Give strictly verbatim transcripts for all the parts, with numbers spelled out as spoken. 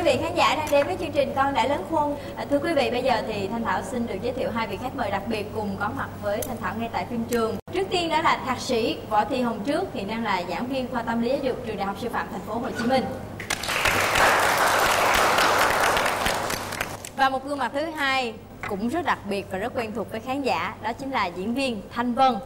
vị khán giả đang đến với chương trình Con Đã Lớn Khôn. À, thưa quý vị, bây giờ thì Thanh Thảo xin được giới thiệu hai vị khách mời đặc biệt cùng có mặt với Thanh Thảo ngay tại phim trường. Trước tiên đó là thạc sĩ Võ Thị Hồng Trước, hiện đang là giảng viên khoa tâm lý giáo dục trường Đại học Sư phạm Thành phố Hồ Chí Minh. Và một gương mặt thứ hai cũng rất đặc biệt và rất quen thuộc với khán giả, đó chính là diễn viên Thanh Vân.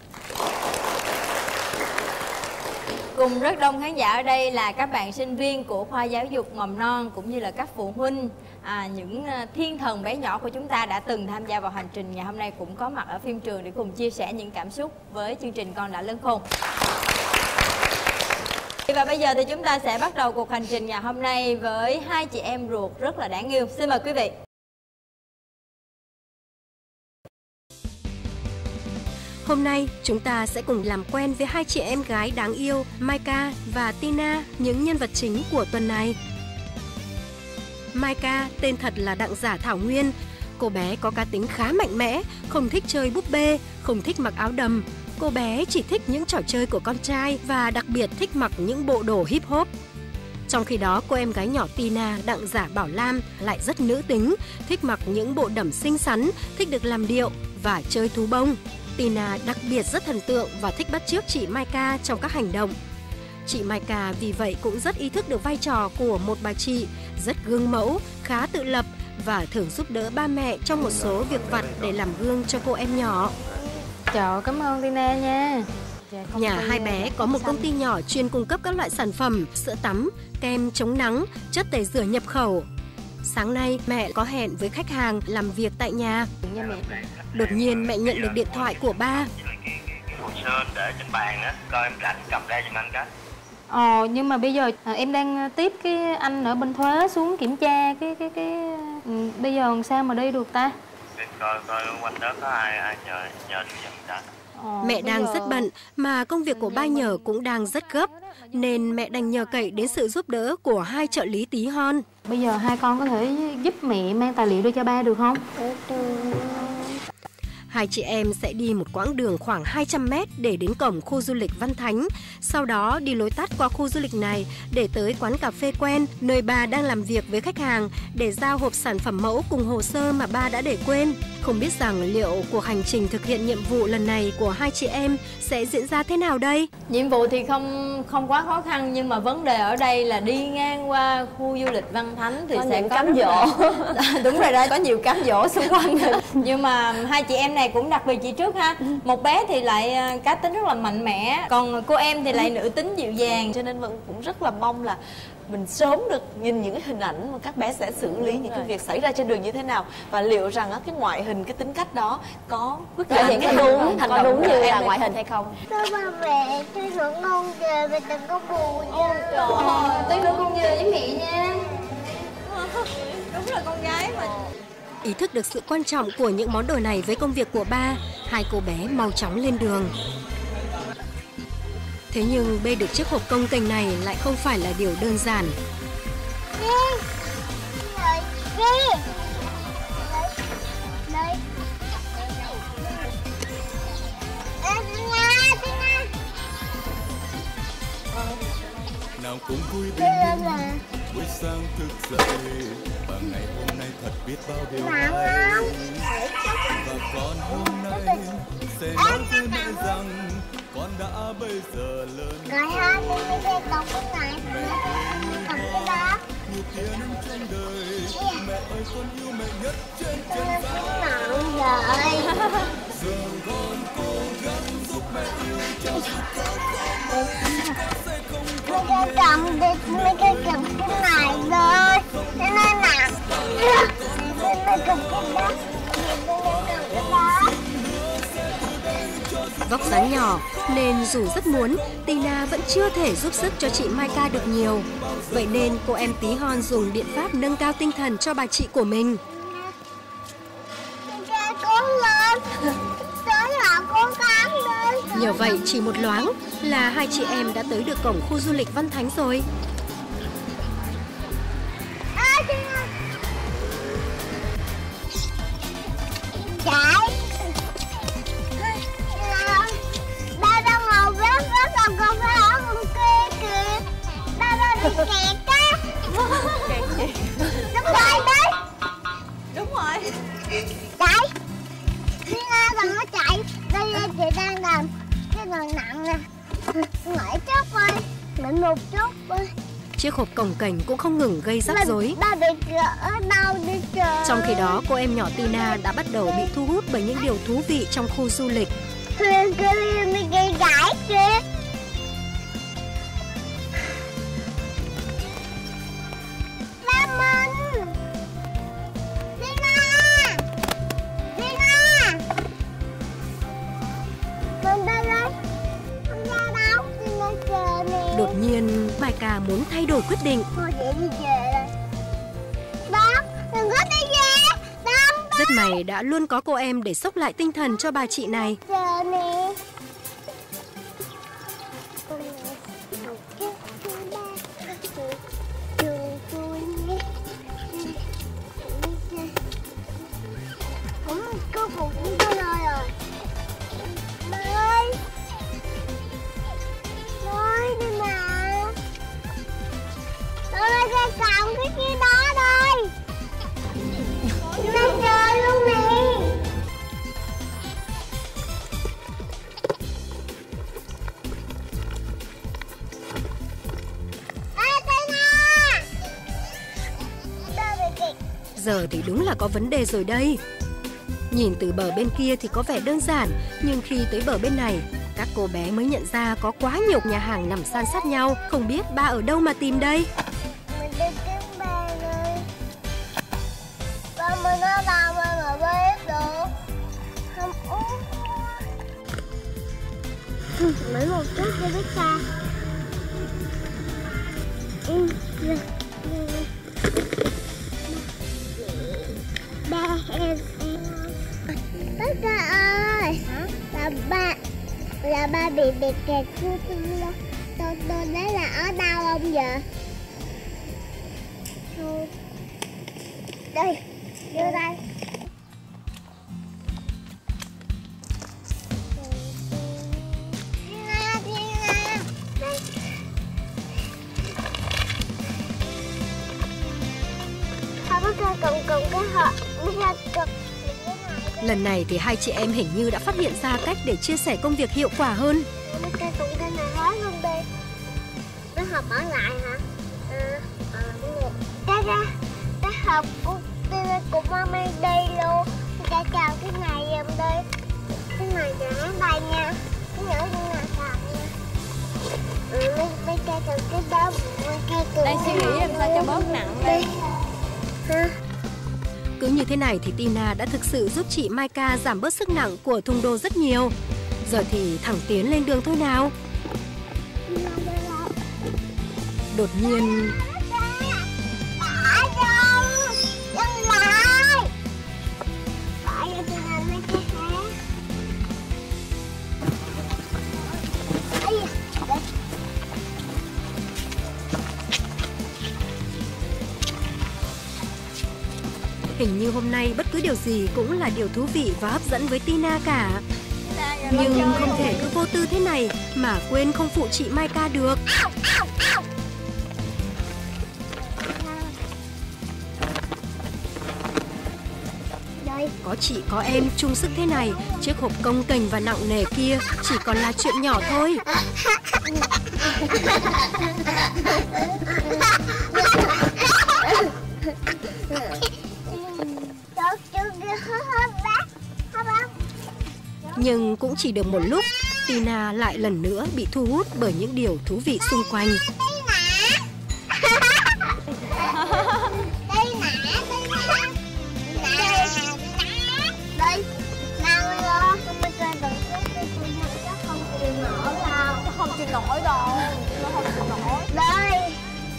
Cùng rất đông khán giả ở đây là các bạn sinh viên của khoa giáo dục mầm non cũng như là các phụ huynh, à, những thiên thần bé nhỏ của chúng ta đã từng tham gia vào hành trình ngày hôm nay cũng có mặt ở phim trường để cùng chia sẻ những cảm xúc với chương trình Con Đã Lớn Khôn. Và bây giờ thì chúng ta sẽ bắt đầu cuộc hành trình ngày hôm nay với hai chị em ruột rất là đáng yêu. Xin mời quý vị. Hôm nay chúng ta sẽ cùng làm quen với hai chị em gái đáng yêu Maika và Tina, những nhân vật chính của tuần này. Maika tên thật là Đặng Giả Thảo Nguyên. Cô bé có cá tính khá mạnh mẽ, không thích chơi búp bê, không thích mặc áo đầm. Cô bé chỉ thích những trò chơi của con trai và đặc biệt thích mặc những bộ đồ hip hop. Trong khi đó, cô em gái nhỏ Tina, Đặng Giả Bảo Lam lại rất nữ tính, thích mặc những bộ đầm xinh xắn, thích được làm điệu và chơi thú bông. Tina đặc biệt rất thần tượng và thích bắt chước chị Maika trong các hành động. Chị Maika vì vậy cũng rất ý thức được vai trò của một bà chị, rất gương mẫu, khá tự lập và thường giúp đỡ ba mẹ trong một số việc vặt để làm gương cho cô em nhỏ. Trời, cảm ơn Tina nha. Nhà hai bé có một công ty nhỏ chuyên cung cấp các loại sản phẩm sữa tắm, kem chống nắng, chất tẩy rửa nhập khẩu. Sáng nay mẹ có hẹn với khách hàng làm việc tại nhà. Đột nhiên mẹ nhận được điện thoại của ba. Hồ sơ để trên bàn á, coi em rảnh cầm ra giùm anh cái. Ồ, nhưng mà bây giờ à, em đang tiếp cái anh ở bên thuế xuống kiểm tra cái cái cái ừ, bây giờ làm sao mà đi được ta? Để coi coi quanh đó có ai ai nhờ nhờ được giùm ta. Ồ, mẹ đang giờ... rất bận mà công việc của ba nhờ cũng đang rất gấp, nên mẹ đành nhờ cậy đến sự giúp đỡ của hai trợ lý tí hon. Bây giờ hai con có thể giúp mẹ mang tài liệu đi cho ba được không? Hai chị em sẽ đi một quãng đường khoảng hai trăm mét để đến cổng khu du lịch Văn Thánh. Sau đó đi lối tắt qua khu du lịch này để tới quán cà phê quen, nơi ba đang làm việc với khách hàng để giao hộp sản phẩm mẫu cùng hồ sơ mà ba đã để quên. Không biết rằng liệu cuộc hành trình thực hiện nhiệm vụ lần này của hai chị em sẽ diễn ra thế nào đây? Nhiệm vụ thì không không quá khó khăn, nhưng mà vấn đề ở đây là đi ngang qua khu du lịch Văn Thánh thì có sẽ có cám dỗ. Đúng rồi đó, có nhiều cám dỗ xung quanh. Nhưng mà hai chị em này cũng đặc biệt chị trước ha. Một bé thì lại cá tính rất là mạnh mẽ, còn cô em thì lại nữ tính dịu dàng. Cho nên Vân cũng rất là mong là mình sớm được nhìn những cái hình ảnh mà các bé sẽ xử lý những cái việc xảy ra trên đường như thế nào, và liệu rằng cái ngoại hình, cái tính cách đó có quyết định hiện cái có đúng hành có động đúng như là em ngoại hình hay không. Tôi ba mẹ tôi nữa ngon kìa, mẹ đừng có buồn nha. Trời ơi, tí nữa con về với mẹ nha. Đúng là con gái mà. Ý thức được sự quan trọng của những món đồ này với công việc của ba, hai cô bé mau chóng lên đường. Thế nhưng bê được chiếc hộp công kênh này lại không phải là điều đơn giản. Nào cũng vui bên buổi sáng thức dậy và ngày hôm nay thật biết bao điều hay, và con hôm nay sẽ nói với mẹ rằng con đã bây giờ lớn. Ngày hai mươi đây đọc cái này, đọc cái đó. Nhiều tia nắng trong đời, mẹ ơi con yêu mẹ nhất trên chân gian. Rồi. Giờ con cố gắng giúp mẹ yêu cho dù có con sẽ không Mấy cái cầm đi, mấy cái cầm cái này thôi. Thế nên là mấy cầm cái đó. Vóc dáng nhỏ nên dù rất muốn, Tina vẫn chưa thể giúp sức cho chị Maika được nhiều. Vậy nên cô em tí hon dùng biện pháp nâng cao tinh thần cho bà chị của mình. Cố lên, tới là cố gắng lên. Nhờ vậy chỉ một loáng là hai chị em đã tới được cổng khu du lịch Văn Thánh rồi. Chạy. Ba đang ngồi rất rất là con phải ở bên kia kìa. Ba ba bị kẹt á. gì? Đúng rồi đấy. Đúng rồi. Chạy. Tina đừng có chạy. Đây là chị đang làm cái đường nặng nè. Ngửi chút thôi. Mình một chút thôi. Chiếc hộp cồng kềnh cũng không ngừng gây rắc rối. Ba bị ở đâu đi trời. Trong khi đó, cô em nhỏ Tina đã bắt đầu bị thu hút bởi những điều thú vị trong khu du lịch. Thuyền kia mới gây gãi kìa. Ba mình. Tina. Tina. Mình đây đây. Không ra đâu. Tina chờ nè. Đột nhiên, Maika muốn thay đổi quyết định. Thôi để đi về đây. Bác, đừng có đi về. Đông. Rất may đã luôn có cô em để xốc lại tinh thần cho bà chị này. Chờ nè. Cũng có phục cũng có nơi rồi. Nơi. Nơi đi mà. Nơi đây ra cọng cái kia đó đây. Nó chơi luôn nè. Giờ thì đúng là có vấn đề rồi đây. Nhìn từ bờ bên kia thì có vẻ đơn giản, nhưng khi tới bờ bên này, các cô bé mới nhận ra có quá nhiều nhà hàng nằm san sát nhau. Không biết ba ở đâu mà tìm đây. Mình đi kiếm ba ơi. Ba mình ở đâu mà mà biết được. Không uống. Mấy một chút cho biết xa. Ừ. Ba em tất cả ơi. Hả? Là ba là ba bị bị kẹt khu tôi tôi tôi đấy là ở đâu không giờ? Thôi. Đây, vô đây. Tina, Tina. Đây. Không có cơ cùng cùng cái họ mới ra cực. Lần này thì hai chị em hình như đã phát hiện ra cách để chia sẻ công việc hiệu quả hơn. Mấy cây cùng cây này hết luôn đi. Cái hộp ở lại hả? À, à đúng rồi. Cái ra, cái hộp của Tina của mami đi luôn. Cái chào cái này giùm đi. Cái này để đây nha. Cái nhỏ như là sạc nha. Ừ, mấy, mấy cây cùng cái đó, mấy cây cùng. Đang suy nghĩ làm sao cho bớt nặng đây. Hả? Cứ như thế này thì Tina đã thực sự giúp chị Maika giảm bớt sức nặng của thùng đồ rất nhiều. Giờ thì thẳng tiến lên đường thôi nào. Đột nhiên hình như hôm nay bất cứ điều gì cũng là điều thú vị và hấp dẫn với Tina cả. Nhưng không thể cứ vô tư thế này mà quên không phụ chị Maika được. Có chị có em chung sức thế này, chiếc hộp cồng kềnh và nặng nề kia chỉ còn là chuyện nhỏ thôi. Nhưng cũng chỉ được một lúc, Tina lại lần nữa bị thu hút bởi những điều thú vị xung quanh. Không chịu nổi đâu, nó không chịu nổi. Đây.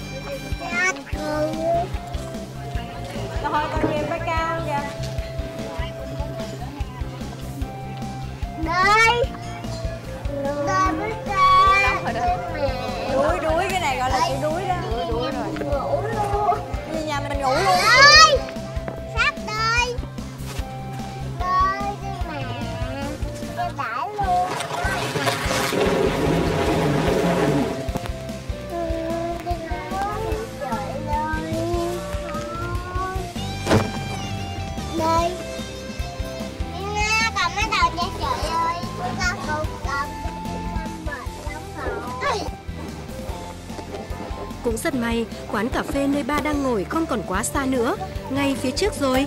Thôi con nhìn bay cao kìa. Đây. Đây mới ra. Đuối đuối cái này gọi là chịu đuối đó. Đuối đuối rồi. Ngủ luôn. Đi nhà mình ngủ luôn. Đây. Sắp đây. Đây đi mà. Cái đãi luôn. Cũng rất may, quán cà phê nơi ba đang ngồi không còn quá xa nữa, ngay phía trước rồi.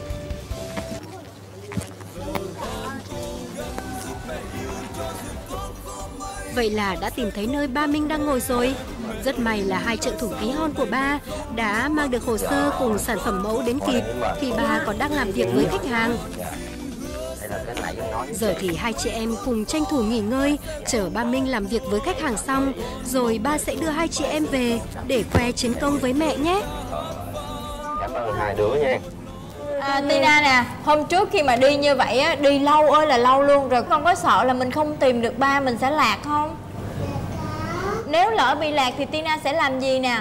Vậy là đã tìm thấy nơi ba Minh đang ngồi rồi. Rất may là hai trợ thủ tí hon của ba đã mang được hồ sơ cùng sản phẩm mẫu đến kịp khi ba còn đang làm việc với khách hàng. Giờ thì hai chị em cùng tranh thủ nghỉ ngơi, chờ ba Minh làm việc với khách hàng xong, rồi ba sẽ đưa hai chị em về để khoe chiến công với mẹ nhé. Cảm ơn hai đứa nha. À, Tina nè, hôm trước khi mà đi như vậy á, đi lâu ơi là lâu luôn rồi, con có sợ là mình không tìm được ba mình sẽ lạc không? Nếu lỡ bị lạc thì Tina sẽ làm gì nè?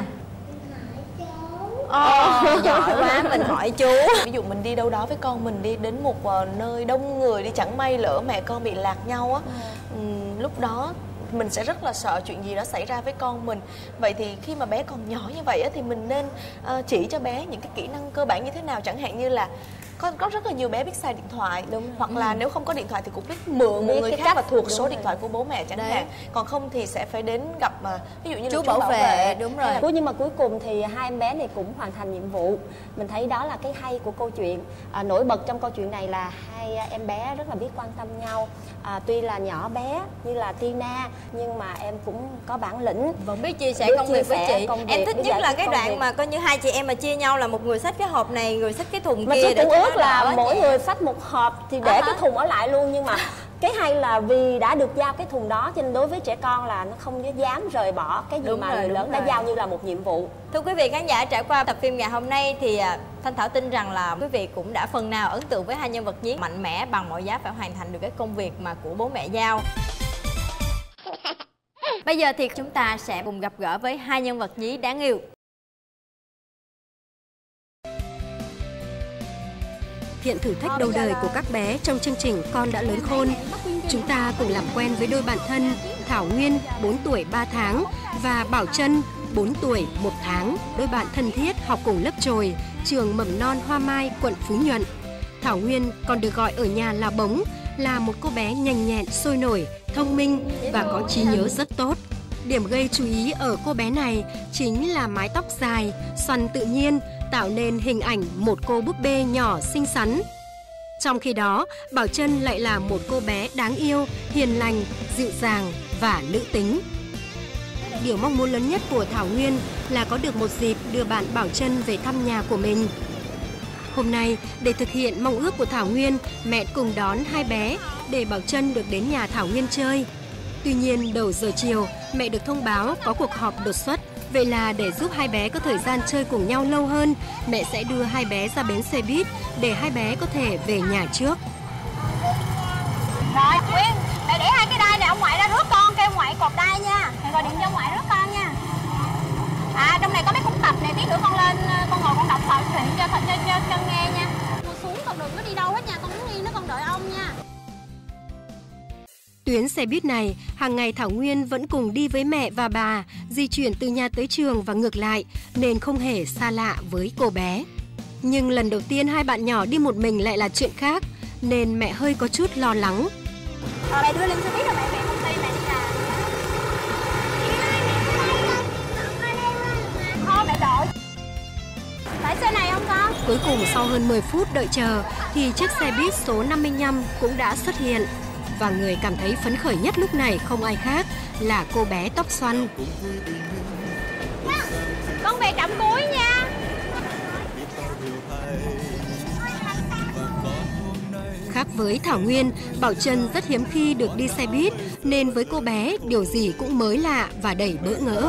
Ồ, oh, giỏi quá, mình hỏi chú. Ví dụ mình đi đâu đó với con mình, đi đến một nơi đông người, đi chẳng may lỡ mẹ con bị lạc nhau á, ừ. lúc đó mình sẽ rất là sợ chuyện gì đó xảy ra với con mình. Vậy thì khi mà bé còn nhỏ như vậy á, thì mình nên uh, chỉ cho bé những cái kỹ năng cơ bản như thế nào, chẳng hạn như là có, có rất là nhiều bé biết xài điện thoại. Đúng. Hoặc là ừ. nếu không có điện thoại thì cũng biết mượn một người khác cách. và thuộc đúng số rồi. điện thoại của bố mẹ chẳng hạn. Còn không thì sẽ phải đến gặp mà ví dụ như chú, là chú bảo, bảo vệ. vệ. Đúng rồi. Nhưng mà cuối cùng thì hai em bé này cũng hoàn thành nhiệm vụ. Mình thấy đó là cái hay của câu chuyện. À, nổi bật trong câu chuyện này là hai em bé rất là biết quan tâm nhau. À, tuy là nhỏ bé như là Tina nhưng mà em cũng có bản lĩnh, vẫn biết chia sẻ biết công chia việc với chị. Công em việc, thích nhất là cái đoạn việc. mà coi như hai chị em mà chia nhau là một người xách cái hộp này, người xách cái thùng mà kia. Mà cũng ước là mỗi người xách một hộp thì để à cái thùng ở lại luôn, nhưng mà cái hay là vì đã được giao cái thùng đó cho nên đối với trẻ con là nó không dám rời bỏ cái gì đúng mà rồi, người lớn rồi. đã giao như là một nhiệm vụ. Thưa quý vị khán giả, trải qua tập phim ngày hôm nay thì Thanh Thảo tin rằng là quý vị cũng đã phần nào ấn tượng với hai nhân vật nhí mạnh mẽ, bằng mọi giá phải hoàn thành được cái công việc mà của bố mẹ giao. Bây giờ thì chúng ta sẽ cùng gặp gỡ với hai nhân vật nhí đáng yêu. Hiện thử thách đầu đời của các bé trong chương trình Con đã lớn khôn. Chúng ta cùng làm quen với đôi bạn thân Thảo Nguyên bốn tuổi ba tháng và Bảo Trân bốn tuổi một tháng, đôi bạn thân thiết học cùng lớp chồi, trường mầm non Hoa Mai, quận Phú Nhuận. Thảo Nguyên còn được gọi ở nhà là Bống, là một cô bé nhanh nhẹn, sôi nổi, thông minh và có trí nhớ rất tốt. Điểm gây chú ý ở cô bé này chính là mái tóc dài, xoăn tự nhiên, tạo nên hình ảnh một cô búp bê nhỏ xinh xắn. Trong khi đó, Bảo Trân lại là một cô bé đáng yêu, hiền lành, dịu dàng và nữ tính. Điều mong muốn lớn nhất của Thảo Nguyên là có được một dịp đưa bạn Bảo Trân về thăm nhà của mình. Hôm nay, để thực hiện mong ước của Thảo Nguyên, mẹ cùng đón hai bé để Bảo Trân được đến nhà Thảo Nguyên chơi. Tuy nhiên, đầu giờ chiều, mẹ được thông báo có cuộc họp đột xuất. Vậy là để giúp hai bé có thời gian chơi cùng nhau lâu hơn, mẹ sẽ đưa hai bé ra bến xe buýt để hai bé có thể về nhà trước. Rồi, Nguyên, mẹ để hai cái đai này ông ngoại ra rước con, kêu ngoại cột đai nha. Mẹ gọi điện cho ngoại rước con nha. À, trong này có mấy cuốn tập này, tí nữa con lên, con ngồi con đọc thoại chuyện cho, cho, cho, cho, cho nghe nha. Con xuống, con đừng có đi đâu hết nha, con muốn đi nó con đợi ông nha. Tuyến xe buýt này, hàng ngày Thảo Nguyên vẫn cùng đi với mẹ và bà, di chuyển từ nhà tới trường và ngược lại, nên không hề xa lạ với cô bé. Nhưng lần đầu tiên hai bạn nhỏ đi một mình lại là chuyện khác, nên mẹ hơi có chút lo lắng. Ờ, mẹ đưa lên xe buýt rồi mẹ về công ty mẹ đi làm. Thôi mẹ đợi. Phải xe này không con? Cuối cùng sau hơn mười phút đợi chờ thì chiếc xe buýt số năm mươi lăm cũng đã xuất hiện. Và người cảm thấy phấn khởi nhất lúc này không ai khác là cô bé tóc xoăn. Con về trạm cuối nha. Khác với Thảo Nguyên, Bảo Trân rất hiếm khi được đi xe buýt, nên với cô bé điều gì cũng mới lạ và đầy bỡ ngỡ.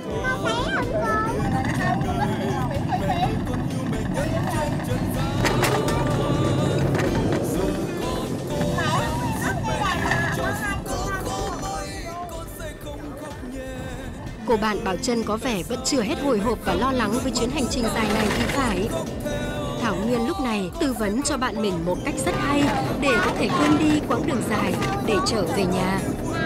Cô bạn Bảo Trân có vẻ vẫn chưa hết hồi hộp và lo lắng với chuyến hành trình dài này thì phải. Thảo Nguyên lúc này tư vấn cho bạn mình một cách rất hay để có thể quên đi quãng đường dài để trở về nhà.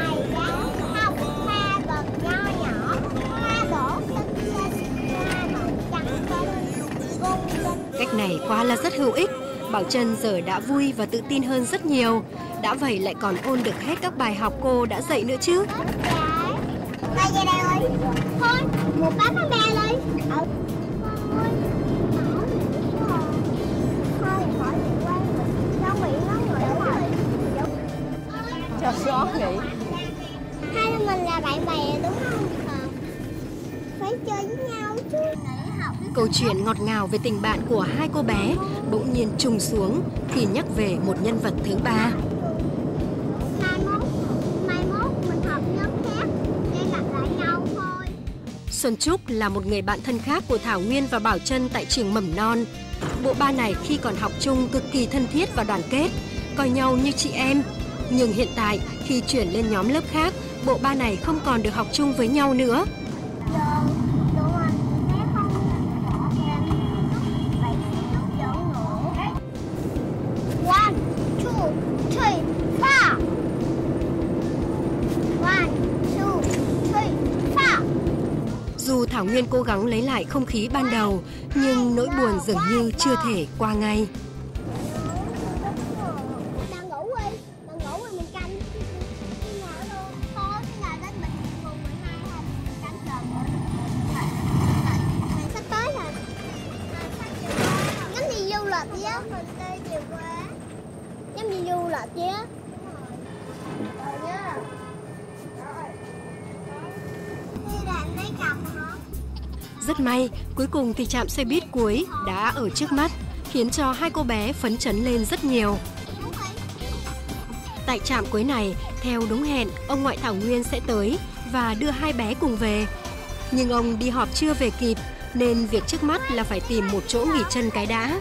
Cách này quá là rất hữu ích. Bảo Trân giờ đã vui và tự tin hơn rất nhiều. Đã vậy lại còn ôn được hết các bài học cô đã dạy nữa chứ. Ba về đây ơi. Thôi, một bác con bè lên. ơi. Con ơi. Thôi khỏi bị quan mình. Sao bị nó ngồi rồi. Cho xó nghỉ. Hai đứa mình là bạn bè đúng không? À, phải chơi với nhau chứ. Câu chuyện ngọt ngào về tình bạn của hai cô bé bỗng nhiên trùng xuống khi nhắc về một nhân vật thứ ba. Mai mốt, mai mốt mình học nhóm khác để gặp lại nhau thôi. Xuân Trúc là một người bạn thân khác của Thảo Nguyên và Bảo Trân tại trường mầm non. Bộ ba này khi còn học chung cực kỳ thân thiết và đoàn kết, coi nhau như chị em. Nhưng hiện tại khi chuyển lên nhóm lớp khác, bộ ba này không còn được học chung với nhau nữa. One, two, three, four. One, two, three, four. Dù Thảo Nguyên cố gắng lấy lại không khí ban đầu, nhưng nỗi buồn dường như chưa thể qua ngay. Bạn ngủ đi, bạn ngủ đi mình canh. Cái nhà luôn. Thôi, cái nhà đến bệnh viện phường mười hai thôi, mình canh giờ nữa. Bạn sắp tới rồi. Ngắm đi du lịch gì á. Mình đi chiều qua. Ngắm đi du lịch gì á. Rồi nha. Đi làm lấy chồng hả? Rất may, cuối cùng thì trạm xe buýt cuối đã ở trước mắt, khiến cho hai cô bé phấn chấn lên rất nhiều. Tại trạm cuối này, theo đúng hẹn, ông ngoại Thảo Nguyên sẽ tới và đưa hai bé cùng về. Nhưng ông đi họp chưa về kịp, nên việc trước mắt là phải tìm một chỗ nghỉ chân cái đã.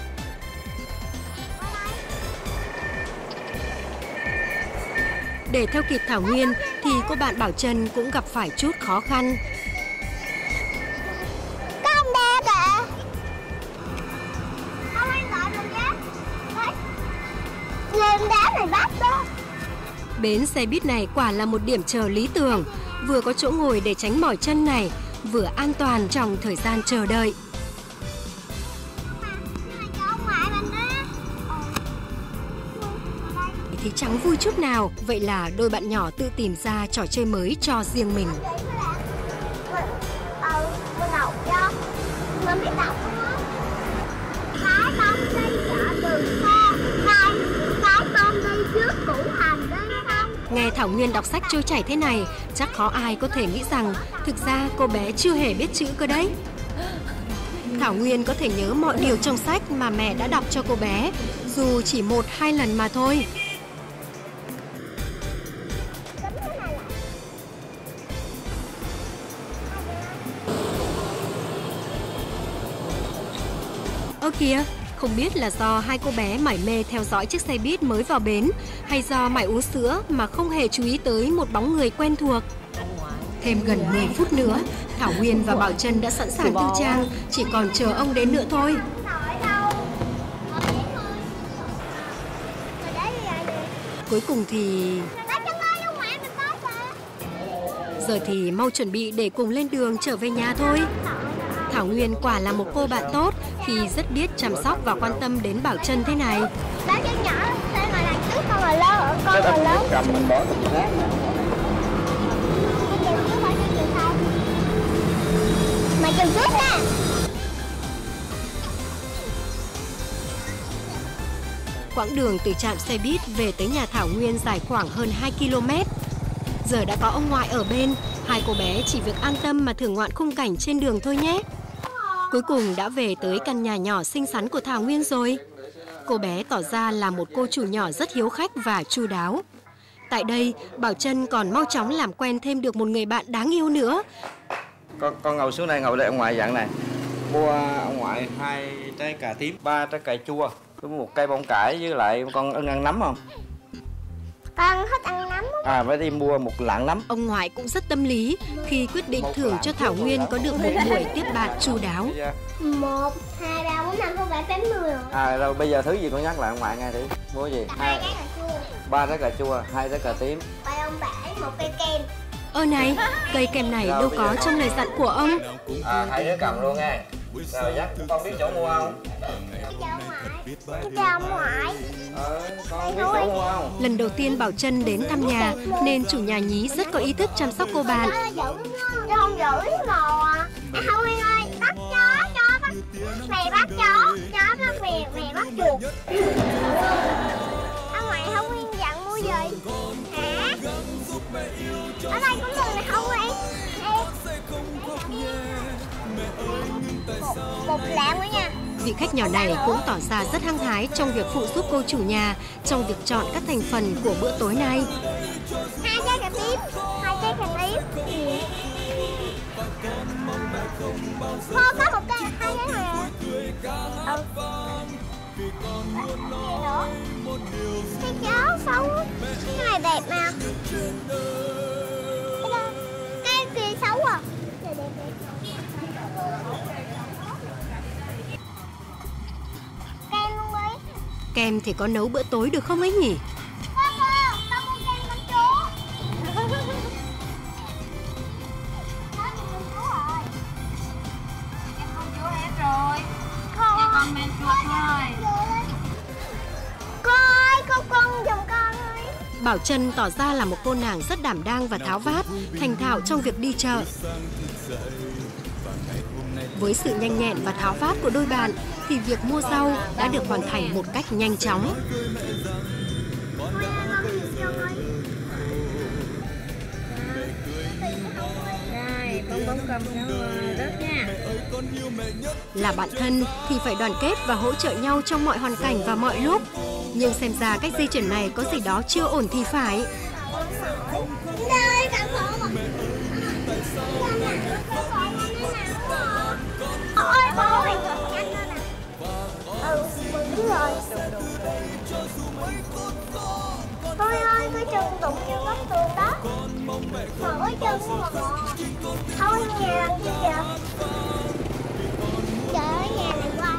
Để theo kịp Thảo Nguyên thì cô bạn Bảo Trân cũng gặp phải chút khó khăn. Có ông đa kìa. Ông anh gọi mình nhé. Lên đá này bắt đó. Bến xe buýt này quả là một điểm chờ lý tưởng, vừa có chỗ ngồi để tránh mỏi chân này, vừa an toàn trong thời gian chờ đợi. Thì chẳng vui chút nào, vậy là đôi bạn nhỏ tự tìm ra trò chơi mới cho riêng mình. Ờ, mình đọc cho. Mình biết đọc không? Cái tôm đi chợ từ xa, hai cái tôm đi trước củ hành đấy không? Nghe Thảo Nguyên đọc sách trôi chảy thế này, chắc khó ai có thể nghĩ rằng thực ra cô bé chưa hề biết chữ cơ đấy. Thảo Nguyên có thể nhớ mọi điều trong sách mà mẹ đã đọc cho cô bé, dù chỉ một hai lần mà thôi. Ơ kìa, không biết là do hai cô bé mải mê theo dõi chiếc xe buýt mới vào bến, hay do mải uống sữa mà không hề chú ý tới một bóng người quen thuộc. Thêm gần mười phút nữa, Thảo Nguyên và Bảo Trân đã sẵn sàng tư trang, chỉ còn chờ ông đến nữa thôi. Cuối cùng thì... Giờ thì mau chuẩn bị để cùng lên đường trở về nhà thôi. Thảo Nguyên quả là một cô bạn tốt khi rất biết chăm sóc và quan tâm đến Bảo Trân thế này. Bảo Trân nhỏ, sao ngồi đằng trước con là lớn, con là lớn. Cầm mình bỏ từ khác nè. Con chừng trước phải chừng sau. Mày chừng trước nè. Quãng đường từ trạm xe buýt về tới nhà Thảo Nguyên dài khoảng hơn hai ki lô mét. Giờ đã có ông ngoại ở bên, hai cô bé chỉ việc an tâm mà thưởng ngoạn khung cảnh trên đường thôi nhé. Cuối cùng đã về tới căn nhà nhỏ xinh xắn của Thảo Nguyên rồi. Cô bé tỏ ra là một cô chủ nhỏ rất hiếu khách và chu đáo. Tại đây, Bảo Trân còn mau chóng làm quen thêm được một người bạn đáng yêu nữa. Con, con ngồi xuống đây, ngồi đây ông ngoại dặn này. Mua ông ngoại hai trái cà tím, ba trái cà chua, với một cây bông cải, với lại con ưng ăn nấm không? Con thích ăn nấm. À, phải đi mua một lạng nấm. Ông ngoại cũng rất tâm lý khi quyết định thưởng cho Thảo Nguyên có được một buổi tiếp bạn chu đáo. Một, hai, ba, bốn, năm, không phải tám mươi rồi. À, rồi bây giờ thứ gì con nhắc lại ông ngoại nghe thử. Mua gì? Hai trái cà chua. Ba trái cà chua, hai trái cà tím. Ba ông bể, một cây kem. Ơ này, cây kem này đâu có trong lời dặn của ông. À, hai đứa cầm luôn nghe. Rồi dắt, con biết chỗ mua không? Chào ngoại. Chào ngoại. Ờ, con biết chỗ mua không? Lần đầu tiên Bảo Trân đến thăm nhà nên chủ nhà nhí rất có ý thức chăm sóc cô bạn. Nó không giữ màu à. Hồng Nguyên ơi, bắt chó, chó bắt mẹ bắt chó, chó bắt mẹ, mẹ bắt chuột. Ông ngoại Hồng Nguyên dặn mua gì? Hả? Ở đây cũng được này Hồng Nguyên. Một lạng nữa nha. Vị khách nhỏ này cũng tỏ ra rất hăng hái trong việc phụ giúp cô chủ nhà trong việc chọn các thành phần của bữa tối nay. Hai trái cà tím, hai trái cà tím. Cô có một cây, hai trái này. Ừ. Cái gì nữa? Cái chó xấu. Cái này đẹp mà. Cái kia xấu à. Kem luôn ấy. Kem thì có nấu bữa tối được không ấy nhỉ? Cô, cô, tao mua kem con chú. Đó thì con chú rồi. Kem con chú hết rồi. Con con men chuột thôi. Cô ơi, cô con giùm con ơi. Bảo Trân tỏ ra là một cô nàng rất đảm đang và tháo vát, thành thạo trong việc đi chợ. Với sự nhanh nhẹn và tháo vát của đôi bạn thì việc mua rau đã được hoàn thành một cách nhanh chóng. Rồi, bông bông cầm cho rớt nha. Là bạn thân thì phải đoàn kết và hỗ trợ nhau trong mọi hoàn cảnh và mọi lúc. Nhưng xem ra cách di chuyển này có gì đó chưa ổn thì phải. Ôi ôi, nhanh lên nè. Ừ, đúng rồi. Thôi ơi, cái chân đụng vô góc tường đó. Mà cái chân của mà ngọt. Thôi nhà làm chi vậy? Trời ơi, nhà này quay.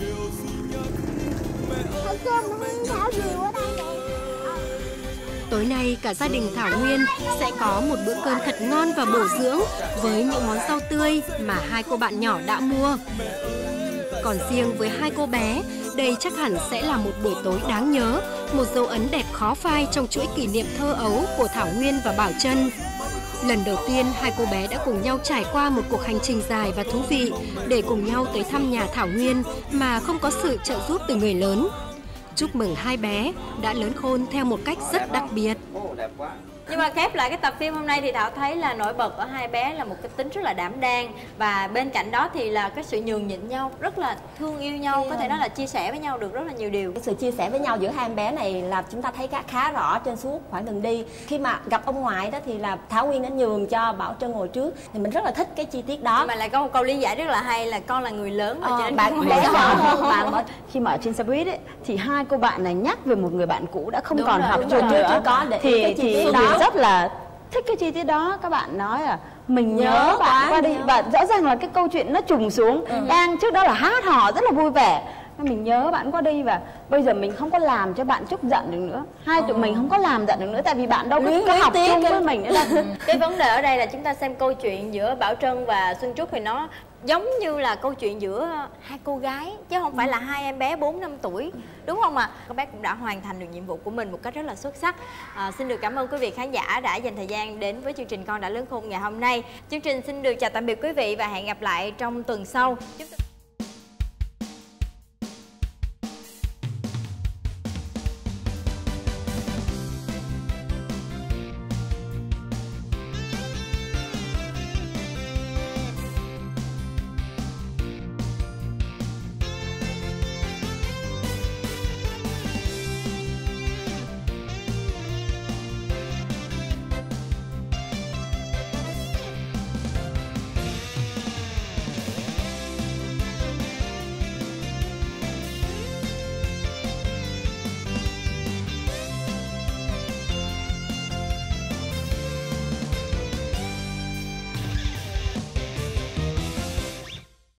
Thảo cơm nó không thảo gì ở đây rồi. Tối nay cả gia đình Thảo Nguyên sẽ có một bữa cơm thật ngon và bổ dưỡng với những món rau tươi mà hai cô bạn nhỏ đã mua. Còn riêng với hai cô bé, đây chắc hẳn sẽ là một buổi tối đáng nhớ, một dấu ấn đẹp khó phai trong chuỗi kỷ niệm thơ ấu của Thảo Nguyên và Bảo Trân. Lần đầu tiên, hai cô bé đã cùng nhau trải qua một cuộc hành trình dài và thú vị để cùng nhau tới thăm nhà Thảo Nguyên mà không có sự trợ giúp từ người lớn. Chúc mừng hai bé đã lớn khôn theo một cách rất đặc biệt. Nhưng mà khép lại cái tập phim hôm nay thì Thảo thấy là nổi bật ở hai bé là một cái tính rất là đảm đang. Và bên cạnh đó thì là cái sự nhường nhịn nhau, rất là thương yêu nhau, yeah. Có thể nói là chia sẻ với nhau được rất là nhiều điều. Cái sự chia sẻ với nhau giữa hai em bé này là chúng ta thấy khá, khá rõ trên suốt khoảng đường đi. Khi mà gặp ông ngoại đó thì là Thảo Nguyên đã nhường cho Bảo Trân ngồi trước. Thì mình rất là thích cái chi tiết đó. Nhưng mà lại có một câu lý giải rất là hay là con là người lớn mà, ờ, cho nên bạn bé nhỏ hơn bạn. Bảo... Khi mà ở trên xe buýt ấy, thì hai cô bạn này nhắc về một người bạn cũ đã không đúng còn rồi, học trường nữa. Chưa có để thì cái chi tiết thì đó rất là thích cái chi tiết đó. Các bạn nói là mình nhớ, nhớ bạn qua đi nhớ. Và rõ ràng là cái câu chuyện nó trùng xuống. ừ. Đang trước đó là hát hò rất là vui vẻ, mình nhớ bạn qua đi và bây giờ mình không có làm cho bạn Trúc giận được nữa. Hai tụi ừ. mình không có làm giận được nữa tại vì bạn đâu có, có học chung với mình nữa đâu. Cái vấn đề ở đây là chúng ta xem câu chuyện giữa Bảo Trân và Xuân Trúc thì nó giống như là câu chuyện giữa hai cô gái chứ không phải là hai em bé bốn năm tuổi, đúng không ạ? À? Các bé cũng đã hoàn thành được nhiệm vụ của mình một cách rất là xuất sắc. À, xin được cảm ơn quý vị khán giả đã dành thời gian đến với chương trình Con Đã Lớn Khôn ngày hôm nay. Chương trình xin được chào tạm biệt quý vị và hẹn gặp lại trong tuần sau. Chúng tôi...